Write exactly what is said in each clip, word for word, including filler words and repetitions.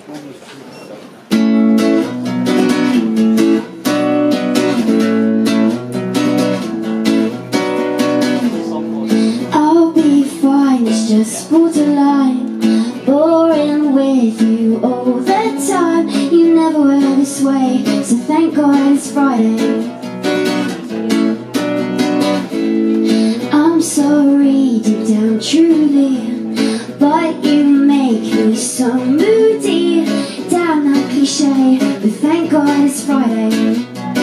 I'll be fine, it's just borderline. Boring with you all the time. You never were this way, so thank God it's Friday. I'm sorry deep down truly, but you make me so moody. Damn that cliche, but thank God it's Friday.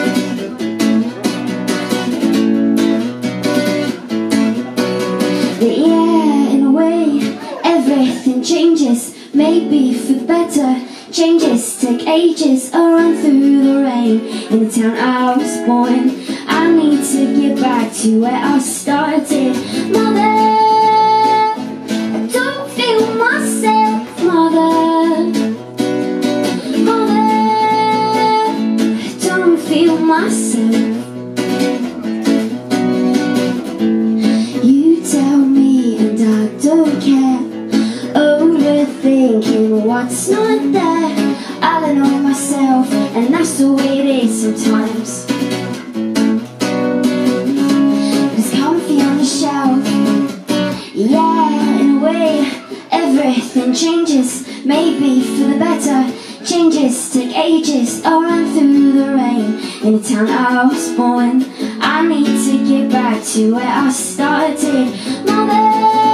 But yeah, in a way, everything changes, maybe for better. Changes take ages, I run through the rain in the town I was born. I need to get back to where I started. Mother, I don't feel myself. Mother, Mother, I don't feel myself. You tell me and I don't care, overthinking what's not there. I don't know myself, and that's the way it is sometimes. It's comfy on the shelf. Yeah, in a way, everything changes, maybe for the better. Changes take ages, I run through the rain in the town I was born. I need to get back to where I started. Mother,